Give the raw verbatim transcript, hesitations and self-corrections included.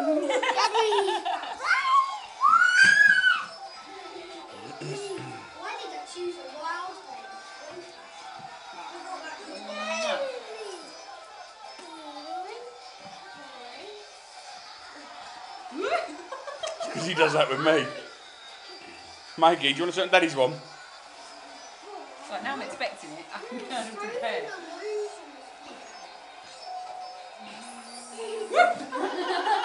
Why did I choose a wild thing? Because he does that with me. Mikey, do you want to sit on Daddy's one? Right, now I'm expecting it. I'm going to prepare.